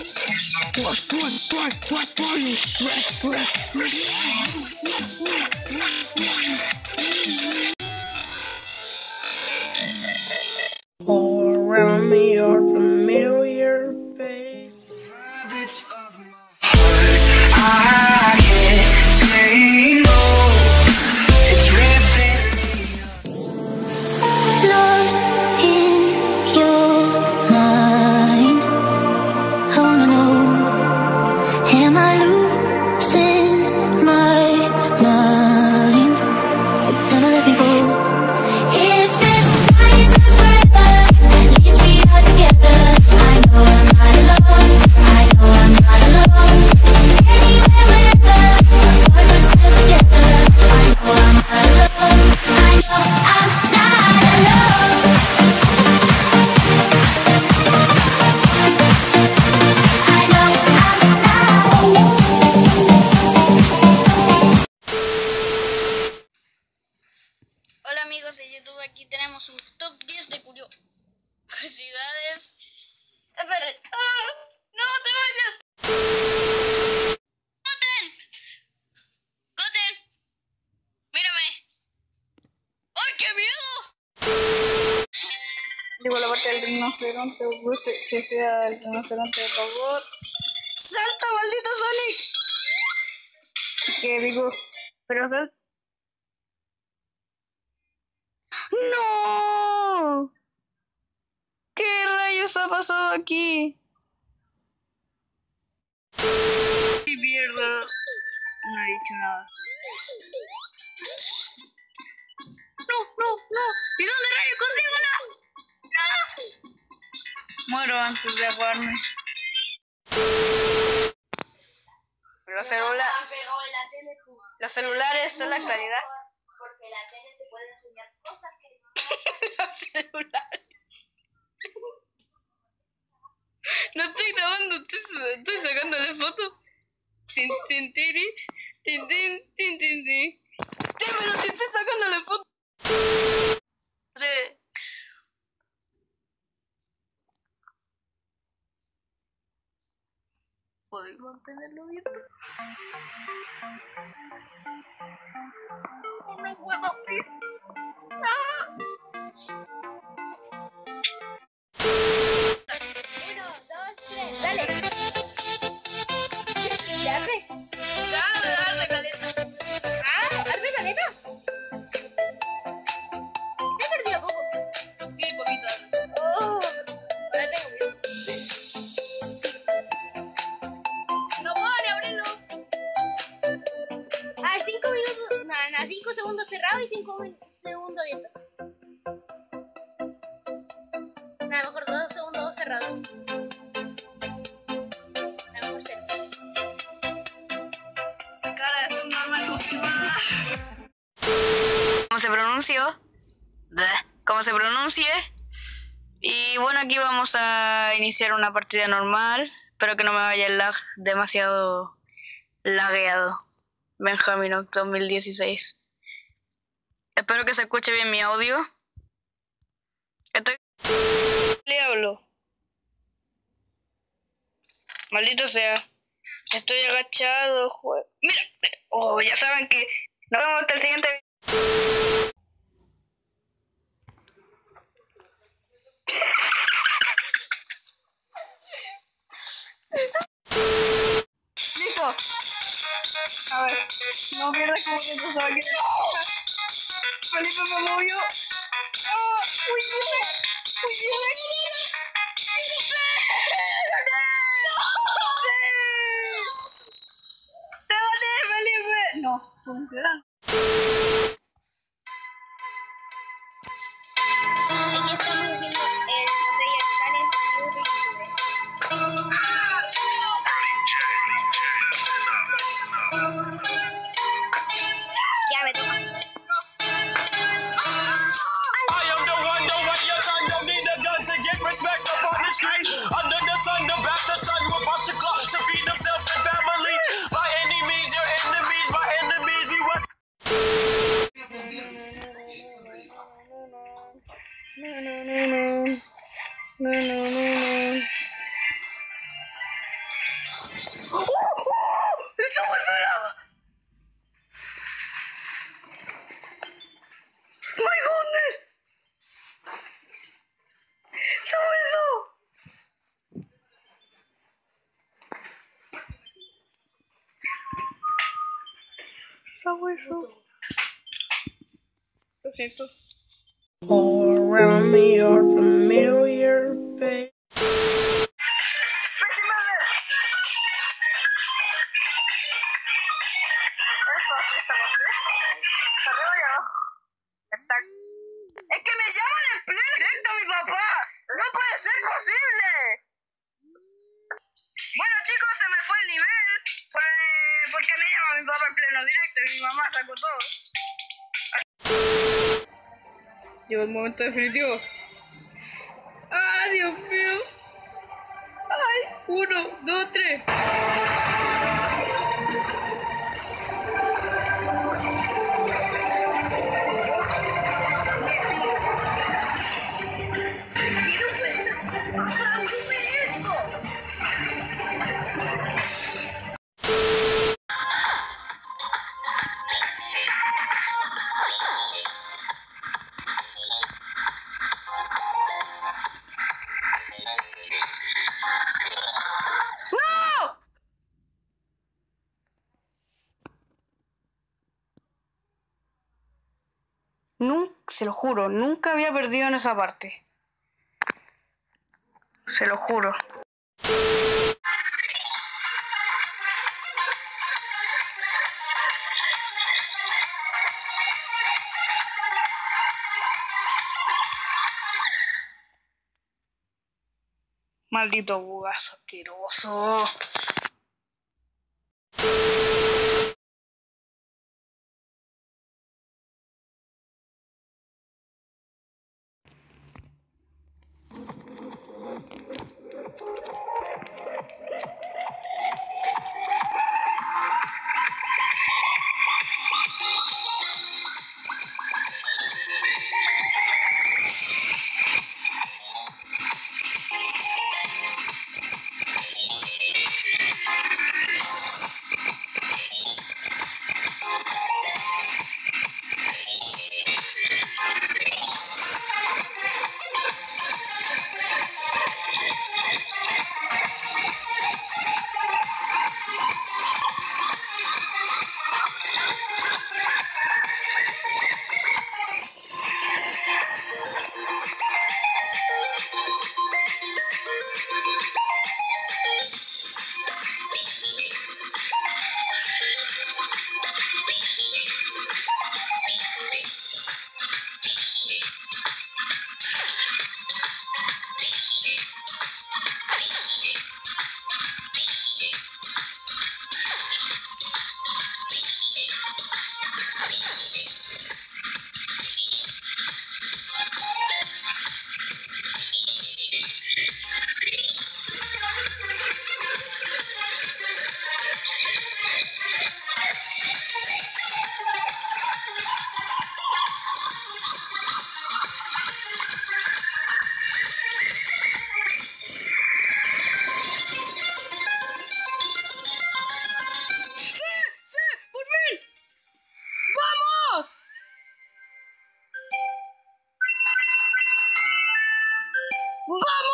All around me are familiar faces. I can't say no. It's ripping me Lost in your mind. I wanna know, am I losing my mind? Never let me go. If this night is not forever, at least we are together. I know I'm not alone. I know I'm not alone. Anywhere, whenever, but we're still together. I know I'm not alone. I know I'm not alone. I know I'm not. Hola amigos de YouTube, aquí tenemos un top 10 de curiosidades. Espera. ¡No te vayas! ¡Goten! ¡Goten! ¡Mírame! ¡Ay, qué miedo! Digo la parte del rinoceronte, que sea el rinoceronte de favor. ¡Salta, maldito Sonic! Que digo, pero salta. ¡No! ¿Qué rayos ha pasado aquí? ¡Qué mierda! No he dicho nada. ¡No! ¿Y dónde rayos consigo la? ¡No! Muero antes de ahogarme. Los celulares son la actualidad. Porque la tele te puede enseñar cosas que Los celulares. No estoy grabando, estoy sacándole foto. Tin, tin, tiri, tin, tin, tin, tin, tin. Pero si estoy sacándole foto. 3. ¿Podéis mantenerlo abierto? No puedo abrir. ¡Ah! 1, 2, 3, dale. ¿Ya hace? Ya, arde caleta. ¿Arde caleta? ¿Te he perdido poco? Sí, poquito. Oh, ahora tengo miedo. No puedo ni abrirlo. A ver, 5 minutos. No, 5 segundos cerrado y 5 segundos abierto. A lo mejor 2 segundos cerrado. A lo mejor 0. Cara, es normal confirmada. ¿Cómo se pronunció? ¿Cómo se pronuncie? Y bueno, aquí vamos a iniciar una partida normal. Espero que no me vaya el lag demasiado lagueado. Benjamin 2016. Espero que se escuche bien mi audio. Le hablo. Maldito sea. Estoy agachado. Mira. Oh, ya saben que nos vemos hasta el siguiente video. Listo. A ver. No pierdas como que esto se va a quedar. Felipe me movió. ¡Oh! ¡Uy, viene! ¡Uy, viene! ¡Sí! ¡Te gané, Felipe! No, ¿cómo será? Aquí estamos haciendo el Botella Challenge de YouTube. Ya me toca. I am the one, your son don't need a gun to get respect up on the street. Under the sun, the bastard son will pop the clock to feed himself and family. By any means, your enemies, my enemies, we work. eso. Lo siento. All around me are familiar faces. Pésima vez. Eso, aquí estamos, ¿sí? Arriba y abajo. Está. Es que me llaman en pleno directo, mi papá. No puede ser posible. Bueno, chicos, se me fue el nivel. Porque me llama mi papá en pleno directo y mi mamá sacó todo. Llegó el momento definitivo. ¡Ah, Dios mío! ¡Ay! 1, 2, 3. Se lo juro, nunca había perdido en esa parte. Se lo juro. Maldito bugazo asqueroso. ¡Vamos!